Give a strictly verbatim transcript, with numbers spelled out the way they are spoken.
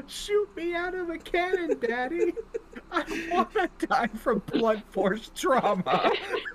Shoot me out of a cannon, Daddy. I want to die from blunt force trauma.